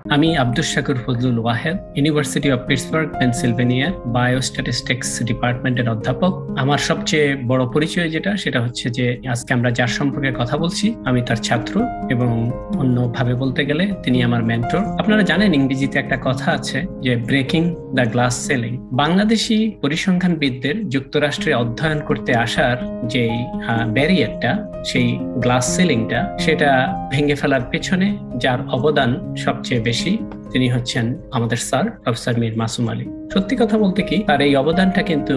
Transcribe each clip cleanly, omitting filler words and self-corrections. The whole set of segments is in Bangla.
আমি Abdus Fazlul Wahed, university of Pittsburgh, পেনসিলভেনিয়ার বায়োস্ট্যাটিস্টিক্স ডিপার্টমেন্টের অধ্যাপক। আমার সবচেয়ে বড় পরিচয় সেটা হচ্ছে যে আজকে আমরা যার সম্পর্কে কথা বলছি আমি তার ছাত্র, এবং অন্যভাবে বলতে গেলে তিনি আমার মেন্টর। আপনারা জানেন ইংরেজিতে একটা কথা আছে যে breaking the glass ceiling. Bangladeshi পরিসংখ্যানবিদদের যুক্তরাষ্ট্রে অধ্যয়ন করতে আসার যে ব্যারিয়ারটা, সেই গ্লাস সিলিংটা, সেটা ভেঙে ফেলার পেছনে যার অবদান সবচেয়ে বেশি তিনি হচ্ছেন আমাদের স্যার প্রফেসর মীর মাসুম আলী। সত্যি কথা বলতে কি, তার এই অবদানটা কিন্তু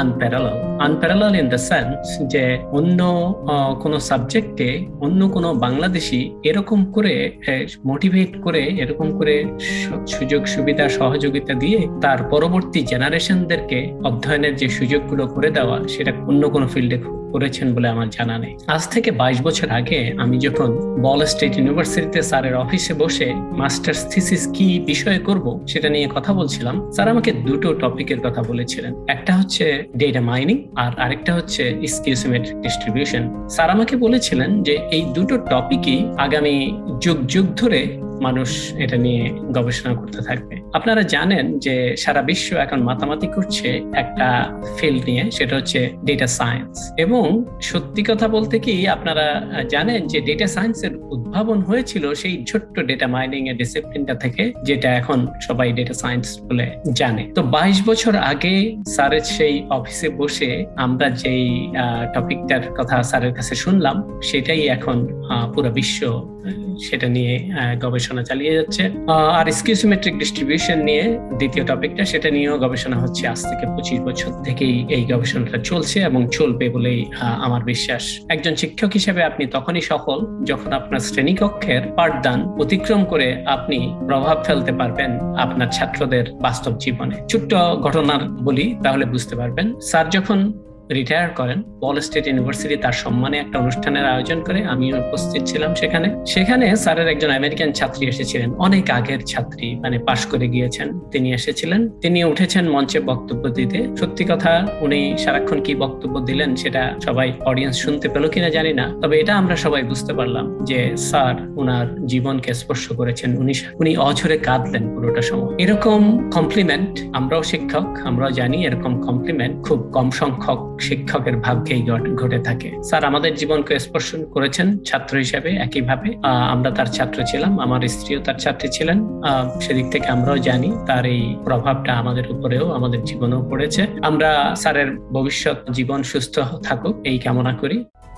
আনপ্যারালাল ইন দ্য সেন্স যে অন্য কোনো সাবজেক্টে অন্য কোনো বাংলাদেশি এরকম করে মোটিভেট করে, এরকম করে সুযোগ সুবিধা সহযোগিতা দিয়ে তার পরবর্তী জেনারেশনদেরকে অধ্যয়নের যে সুযোগগুলো করে দেওয়া, সেটা অন্য কোনো ফিল্ডে করেছেন বলে আমার জানা নেই। আজ থেকে 22 বছর আগে আমি যখন বল স্টেট ইউনিভার্সিটিতে স্যারের অফিসে বসে মাস্টার্স থিসিস কি বিষয়ে করব সেটা নিয়ে কথা বলছিলাম, স্যার আমাকে দুটো টপিকের কথা বলেছিলেন। একটা হচ্ছে ডেটা মাইনিং আর আরেকটা হচ্ছে স্কিউ সিমেট্রিক ডিস্ট্রিবিউশন। স্যার আমাকে বলেছিলেন যে এই দুটো টপিকই আগামী যুগ যুগ ধরে মানুষ এটা নিয়ে গবেষণা করতে থাকবে। আপনারা জানেন যে সারা বিশ্ব এখন মাতামাতি করছে একটা ফিল্ড নিয়ে, সেটা হচ্ছে ডেটা সায়েন্স। এবং সত্যি কথা বলতে কি, আপনারা জানেন যে ডেটা সায়েন্সের উদ্ভাবন হয়েছিল সেই ছোট্ট ডেটা মাইনিং এর ডিসিপ্লিনটা থেকে, যেটা এখন সবাই ডেটা সায়েন্স বলে জানে। তো 22 বছর আগে স্যারের সেই অফিসে বসে আমরা যেই টপিকটার কথা স্যারের কাছে শুনলাম, সেটাই এখন পুরো বিশ্ব সেটা নিয়ে গবেষণা চালিয়ে যাচ্ছে। আর স্কিউ সিমেট্রিক ডিস্ট্রিবিউশন নিয়ে দ্বিতীয় টপিকটা, সেটা নিয়েও গবেষণা হচ্ছে। আজ থেকে 25 বছর থেকেই এই গবেষণাটা চলছে এবং চলবে বলেই আমার বিশ্বাস। একজন শিক্ষক হিসেবে আপনি তখনই সফল যখন আপনার শ্রেণীকক্ষের পাঠদান অতিক্রম করে আপনি প্রভাব ফেলতে পারবেন আপনার ছাত্রদের বাস্তব জীবনে। ছোট্ট ঘটনার বলি, তাহলে বুঝতে পারবেন। স্যার যখন রিটায়ার করেন, বল স্টেট ইউনিভার্সিটি তার সম্মানে একটা অনুষ্ঠানের আয়োজন করে, আমিও উপস্থিত ছিলাম সেখানে স্যারের একজন আমেরিকান ছাত্রী এসেছিলেন, অনেক আগের ছাত্রী, মানে পাশ করে গিয়েছেন। তিনি এসেছিলেন, তিনি উঠেছেন মঞ্চে বক্তব্য দিতে। সত্যি কথা, উনি সারাক্ষণ কি বক্তব্য দিলেন সেটা সবাই অডিয়েন্স শুনতে পেল কিনা জানি না, তবে এটা আমরা সবাই বুঝতে পারলাম যে স্যার ওনার জীবনকে স্পর্শ করেছেন। উনি অঝরে কাঁদলেন পুরোটা সময়। এরকম কমপ্লিমেন্ট, আমরাও শিক্ষক, আমরাও জানি এরকম কমপ্লিমেন্ট খুব কম সংখ্যক শিক্ষকের ভাগ্যেই ঘটে থাকে। স্যার আমাদের জীবনকে স্পর্শ করেছেন ছাত্র হিসেবে। একইভাবে আমরা তার ছাত্র ছিলাম, আমার স্ত্রীও তার ছাত্রী ছিলেন। সেদিক থেকে আমরাও জানি তার এই প্রভাবটা আমাদের উপরেও, আমাদের জীবনেও পড়েছে। আমরা স্যারের ভবিষ্যৎ জীবন সুস্থ থাকুক এই কামনা করি।